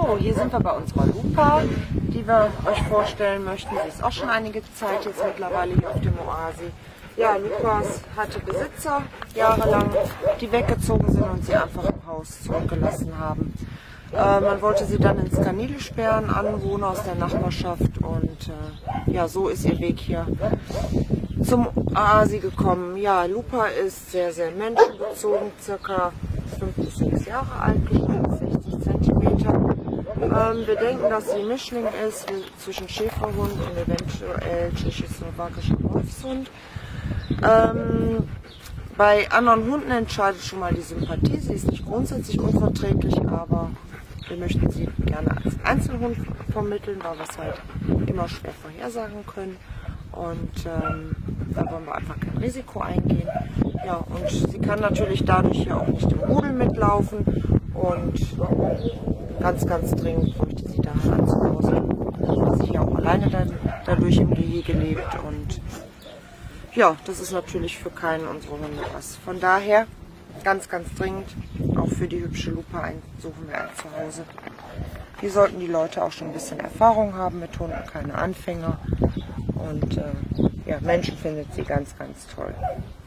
So, hier sind wir bei unserer Lupa, die wir euch vorstellen möchten. Sie ist auch schon einige Zeit jetzt mittlerweile hier auf dem Oasi. Ja, Lupas hatte Besitzer jahrelang, die weggezogen sind und sie einfach im Haus zurückgelassen haben. Man wollte sie dann ins Kanil sperren, Anwohner aus der Nachbarschaft, und ja, so ist ihr Weg hier zum Oasi gekommen. Ja, Lupa ist sehr, sehr menschenbezogen, circa 5 bis 6 Jahre alt, geschätzt 60 cm. Wir denken, dass sie ein Mischling ist zwischen Schäferhund und eventuell tschechoslowakischer Wolfshund. Bei anderen Hunden entscheidet schon mal die Sympathie. Sie ist nicht grundsätzlich unverträglich, aber wir möchten sie gerne als Einzelhund vermitteln, weil wir es halt immer schwer vorhersagen können. Und da wollen wir einfach kein Risiko eingehen. Ja, und sie kann natürlich dadurch hier auch nicht im Rudel mitlaufen. Und ganz, ganz dringend bräuchte sie daher ein Zuhause. Sie hier auch alleine dadurch im Gehege lebt. Und ja, das ist natürlich für keinen unserer Hunde was. Von daher, ganz, ganz dringend, auch für die hübsche Lupa suchen wir ein Zuhause. Hier sollten die Leute auch schon ein bisschen Erfahrung haben mit Hunden, keine Anfänger. Und ja, Menschen findet sie ganz, ganz toll.